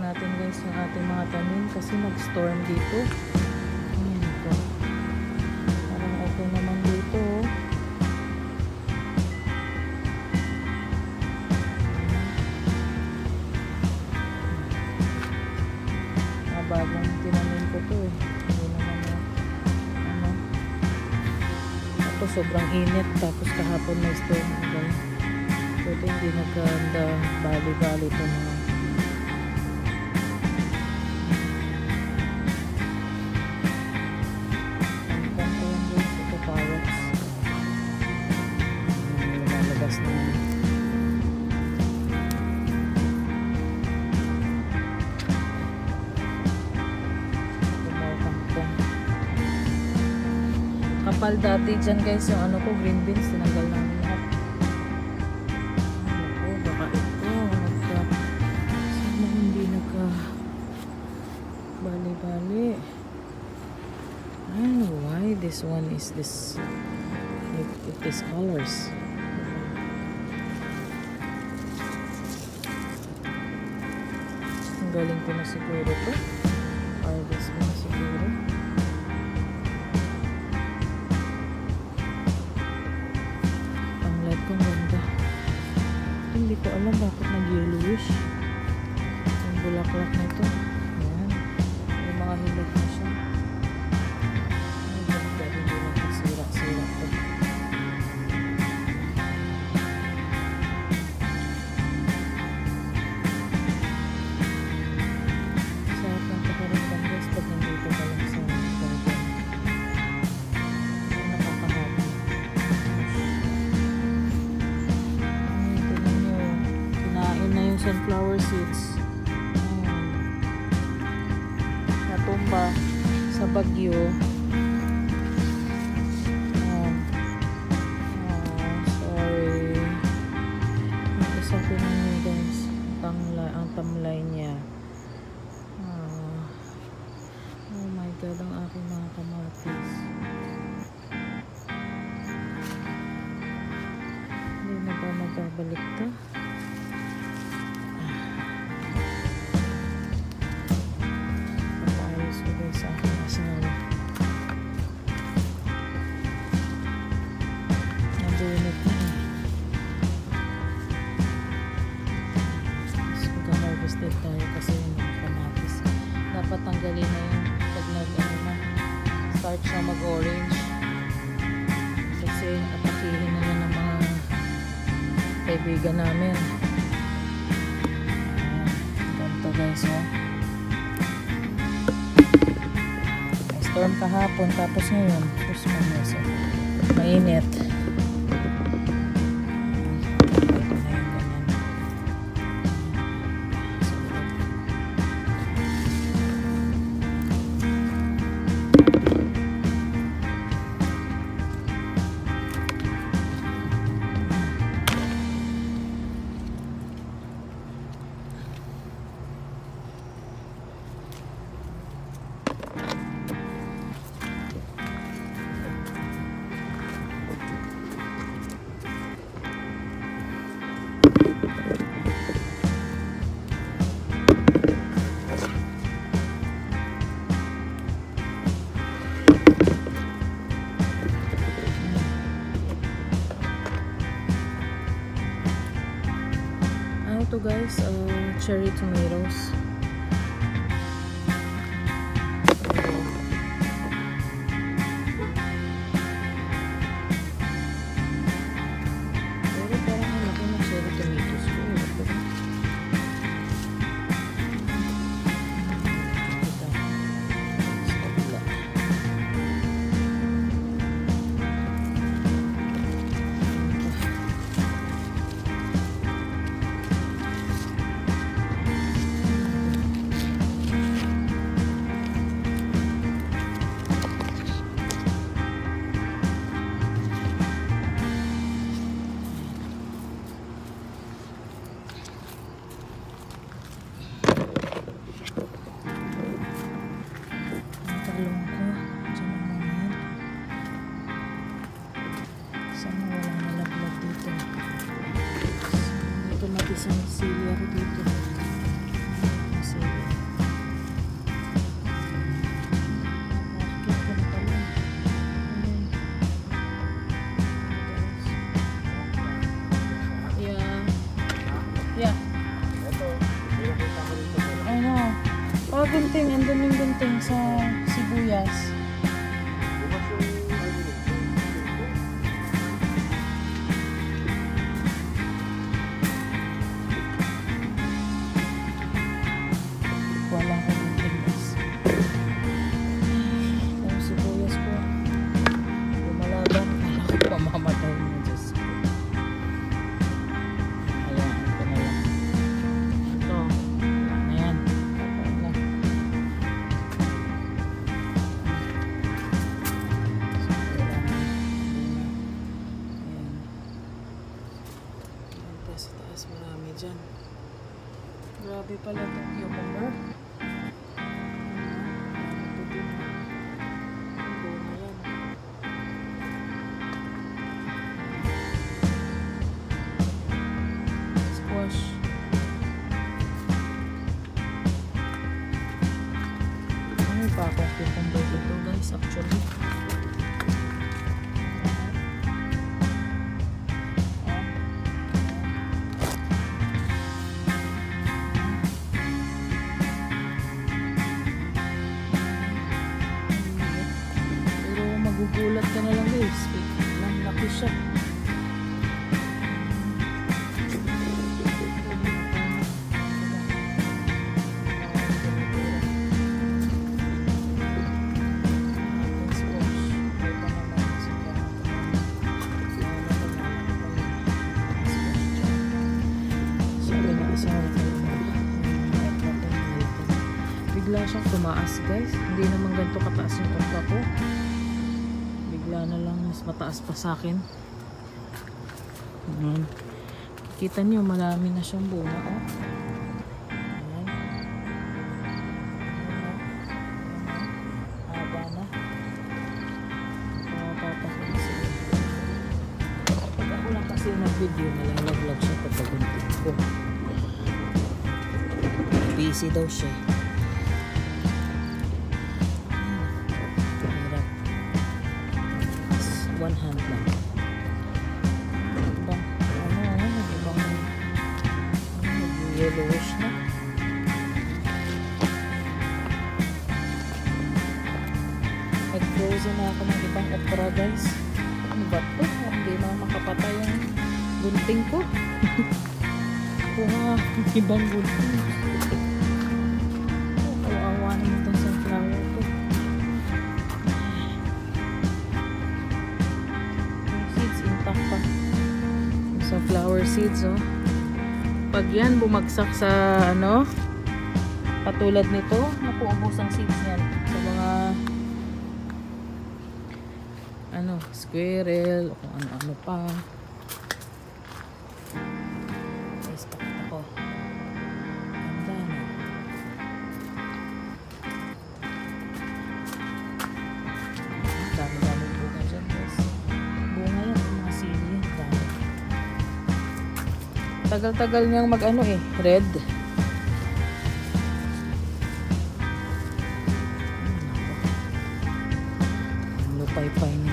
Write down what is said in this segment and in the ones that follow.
natin guys yung ating mga tanim kasi nag-storm dito. Ayan ito. Parang okay naman dito. Bagong tinanim ko to eh. Hindi naman na ano. Tapos sobrang init. Tapos kahapon may storm. So ito hindi nagkanda bali-bali ito mga. Ang kanto yan guys. Ito parrots. Lumalabas na yan. Kapal dati dyan guys yung ano ko, green beans, tinanggal namin lahat. Ano ko, baka ito sana hindi nagka bali-bali. And why this one is this with these colors? Ang galing ko na siguro to, harvest mo na siguro. Ang ganda. Hindi ko alam bakit nag-yellowish yung bulaklak na ito. Ayan. May mga hilag na siya. Ay, ganda. Hindi na kasira-sira ito. Sarap ng pakaramdam guys pag nandito ka lang sa garden. Sunflower seeds. Natumba sa Bagyo. Sorry. Isa ko na yun guys. Ang tamlay niya. Oh my god, ang aking mga kamatis. Hindi na ba magbabalik to? Sa aking asawa. Nabunot na eh. So, mag-harvested tayo kasi yung mga kamatis. Dapat tanggalin na yung pag start siya mag-orange. Kasi atakihin na yan ng mga kaibigan namin. Ganito guys, oh. Storm kahapon tapos ngayon first month so mainit. Ito guys, cherry tomatoes. Pero parang ang laki ng cherry tomatoes ko. gunting. Andun yung gunting sa sibuyas. Walang gunting guys. Yung sibuyas ko. Lumalaban. Kala ko pamamatay mo. Diyos ko. Ayan. Ito na lang. Ito. Ayan. Sa taas marami dyan. Grabe pala itong cucumber. Squash. Ano pa akong cucumber dito guys actually. Magugulat ka na lang guys. Laki siya. Bigla siyang tumaas guys. Hindi naman ganito kataas yung pagka ko. Bigla na lang mas mataas pa sa akin. Ayan. Kita nyo marami na siyang bunga. Oh. Ayan. Haba na. Papapakita sila. Pag ako lang kasi nag-video, nalalaglag siya pag gunting ko. Busy daw siya. One hand lang. Ibang, yellowish na. Nag-frozen na ako ng ibang okra guys. Ano ba ito? Hindi na makapatay ang gunting ko. Kuha ibang gunting. Kawawa naman itong sunflower ko. Sa flower seeds oh. Pag yan bumagsak sa ano katulad nito, napuubos ang seeds yan sa mga ano, squirrel o kung ano-ano pa. Guys, pakita ko. Ganda na. Dami-dami bunga dyan guys. Bunga yan, mga sili yan. Dami. Tagal-tagal niyang mag-ano eh, red. Lupay-pay niya.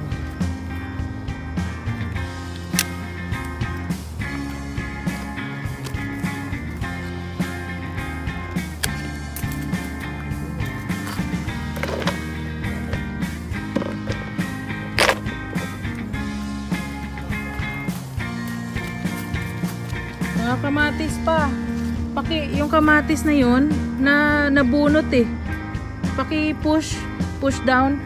Mga kamatis pa. Yung kamatis na yun, na nabunot eh. Push down.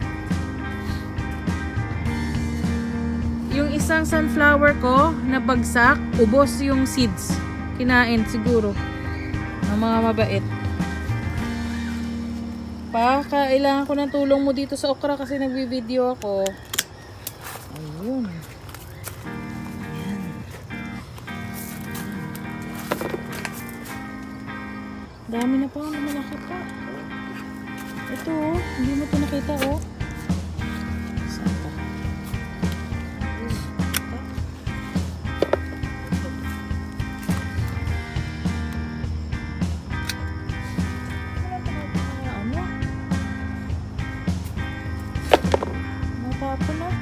Yung isang sunflower ko, nabagsak, ubos yung seeds. Kinain siguro. Ng mga mabait. Kailangan ko ng tulong mo dito sa okra kasi nagbi-video ako. Ayun. Dami na pa, malaki pa. Ito oh, hindi mo ito nakita oh. Saan pa? Ano? Natapon na.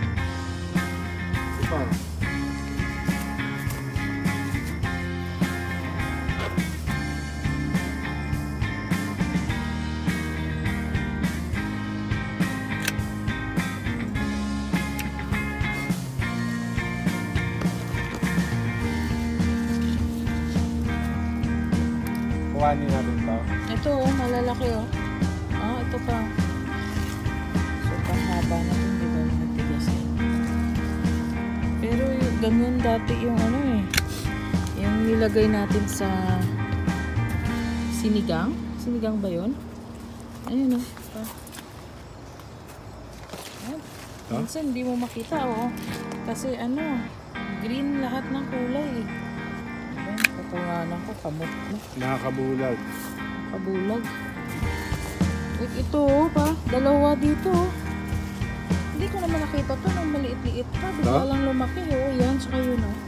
malalaki oh. Ah, ito pa. Sobrang haba na ito, di ba? Matigas eh. Pero ganyan dati yung ano eh. Yung nilagay natin sa sinigang. Sinigang ba yun? Ayun oh. Minsan hindi mo makita oh. Kasi ano, green lahat ng kulay. Ayan, kukunganan ko, kamot na. Nakakabulag. Kabulag. Wait, ito oh pa, dalawa dito oh. Hindi ko naman nakita to nung maliit-liit pa. Bigla lang lumaki oh. Yan, saka yun oh.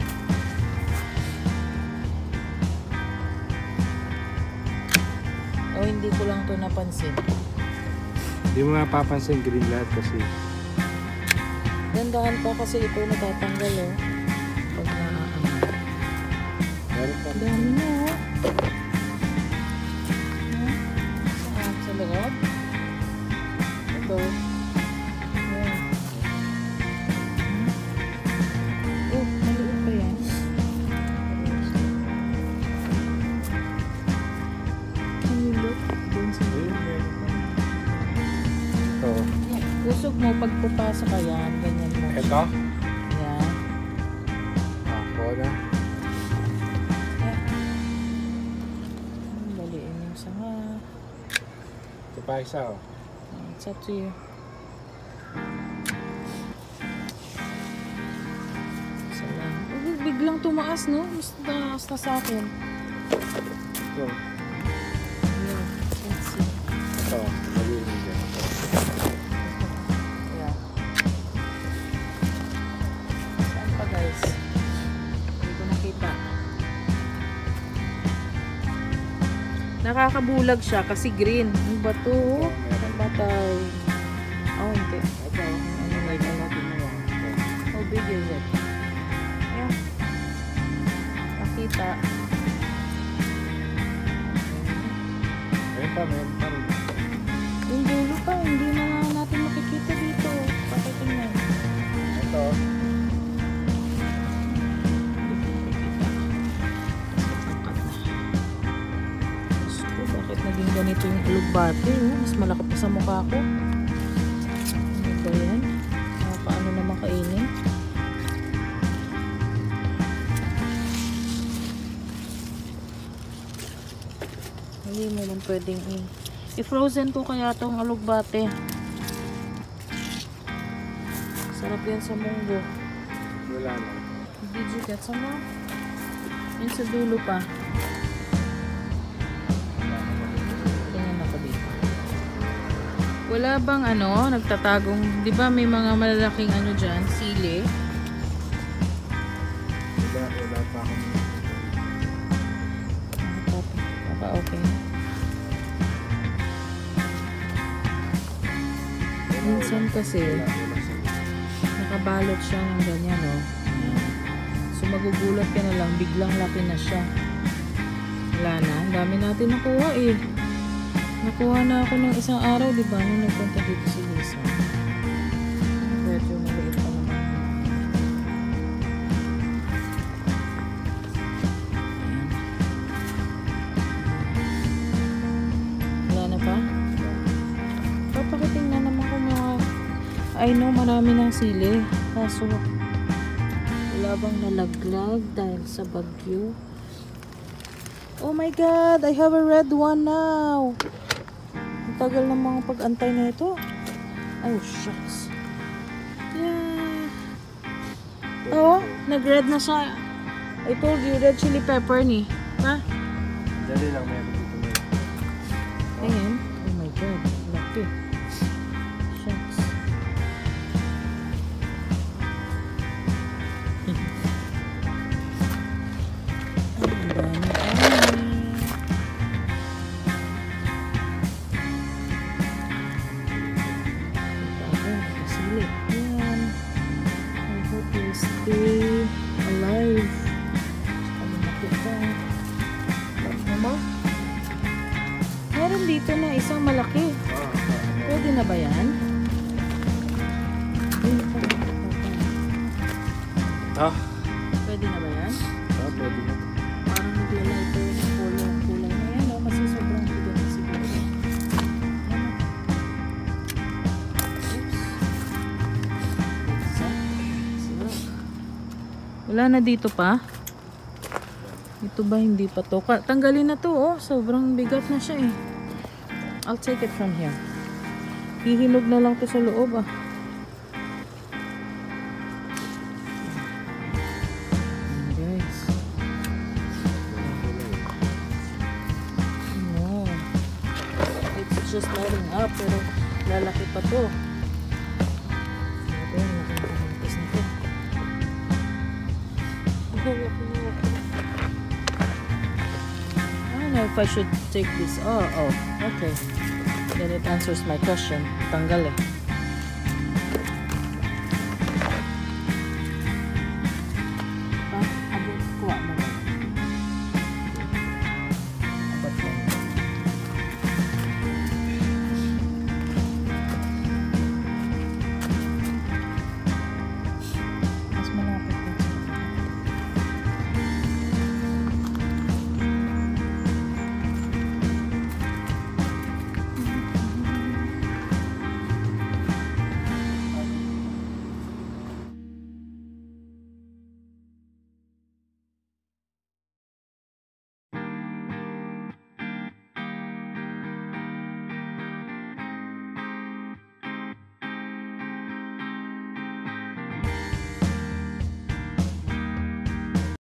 Oh, hindi ko lang to napansin. Hindi mo mapapansin green lahat kasi. Dandahan pa kasi ito natatanggal oh. Pag Meron pa. dami na oh. Saan? Sa loob? Ito. Ayan. Oh, maliit pa yan. Can you look? Doon sa Ito. Usog mo pag pupasok ka yan, ganyan mo. Ito? Yan. Ako na. Baliin yung sanga. Ito pa isa oh. It's up to you. Isa lang. Oh, biglang tumaas no? Mas taas na sa akin. Ito. Yeah, let's see. Ito. Malinis yan. Yeah. Saan pa guys? Hindi ko nakita. Nakakabulag siya kasi green. Ano ba to? Ang batay. Oh, hindi. Ito. Ano ba ito? How big is it? Yeah. Nakita. Meron pa, meron pa rin. Yung dulo pa, hindi na natin makikita dito. Pakitingnan. Ito. Bakit naging ganito yung alugbate? Mas malaki pa sa mukha ko. Ano ba yan? Paano naman kainin? Hindi mo lang pwedeng i-frozen ko kaya tong alugbate. Sarap yan sa munggo. Wala na. Did you get some more? Yung sa dulo pa. Wala bang ano, nagtatagong, di ba may mga malalaking ano dyan, sili? Wala pa akong... Okay. Minsan kasi, nakabalot siya ng ganyan, no? So magugulat ka na lang, biglang laki na siya. Wala na, ang dami natin nakuha eh. Nakuha na ako ng isang araw, di ba? Nung nagpunta dito si Lisa. Medyo maliit pa naman. Wala na pa? Papakiting na naman ko mga... I know marami ng sili. Kaso, wala bang nalaglag dahil sa bagyo? Oh my God! I have a red one now! Tagal ng mga pag-antay na ito. Oh, shucks. Yeah. Oh, nag-red na siya. I told you, red chili pepper ni. Ha? Dali lang, meron dito na. Ayan. Oh my God. Laki. Shucks. Ang dami. Stay alive. Ano makita? Mama? Meron dito na isang malaki. Pwede na ba yan? Pwede na ba yan? Pwede na. Parang naglalay ito yung kulay na yan. Kasi sobrang bigat na siguro. Wala na dito pa. Ito ba hindi pa to? Tanggalin na to, oh. Sobrang bigat na siya eh. I'll take it from here. Hihinog na lang to sa loob ah. Guys. No. It's just lighting up pero lalaki pa to. Ito yung nakakamatis na to. I don't know if I should take this. Oh, okay. Then it answers my question. Tanggal eh.